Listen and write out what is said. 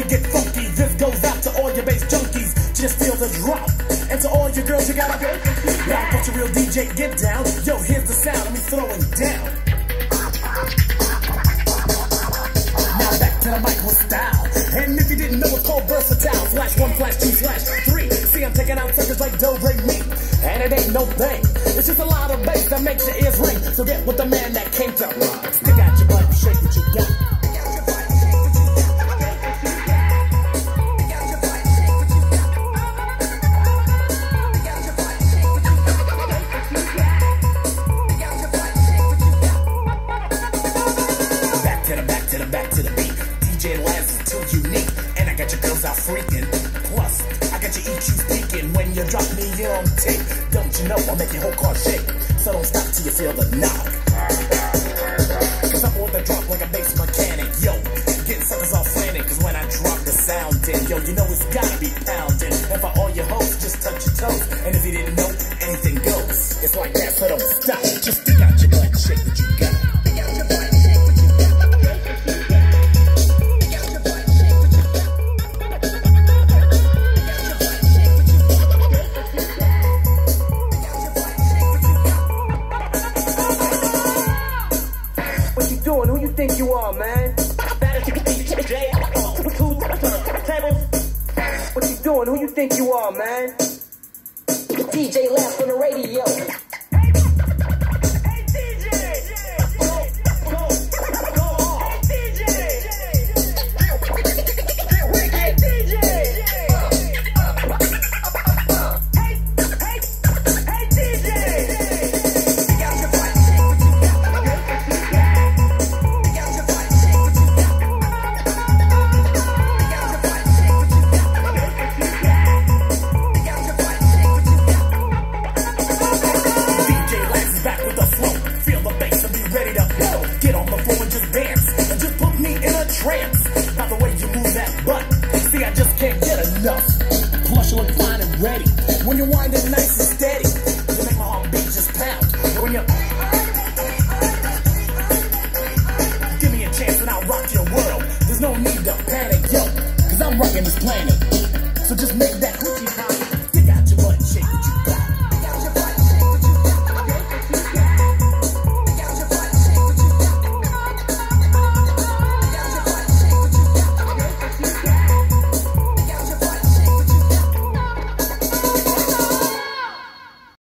to get funky. This goes out to all your bass junkies. Just feel the drop. And to all your girls, you gotta go. Now, but your real DJ, get down. Yo, here's the sound of me throwing down. Now back to the mic with style. And if you didn't know, it's called versatile. Flash 1, flash 2, flash 3. See, I'm taking out suckers like do, re, mi. And it ain't no thing. It's just a lot of bass that makes your ears ring. So get with the man that came to rock. Stick out your butt and shake what you got. Back to the beat. DJ Laz is too unique, and I got your girls out freaking. Plus, I got your EQ speaking when you drop me on tape. Don't you know I'll make your whole car shake? So don't stop till you feel the knock. Cause I'm with the drop like a bass mechanic, yo. Getting suckers all frantic, cause when I drop the sound in, yo, you know it's gotta be pounding. And for all your hoes, just touch your toes. And if you didn't know, anything goes. It's like that, so don't stop. Just stick out your butt and shake what you got. Who you think you are, man? What you doing? Who you think you are, man? DJ Laz on the radio. By the way you move that butt, see I just can't get enough. Plus you look fine and ready when you're winding nice and steady. You make my heart beat just pound. When you give me a chance and I'll rock your world. There's no need to panic, yo, cause I'm rocking this planet. So just make that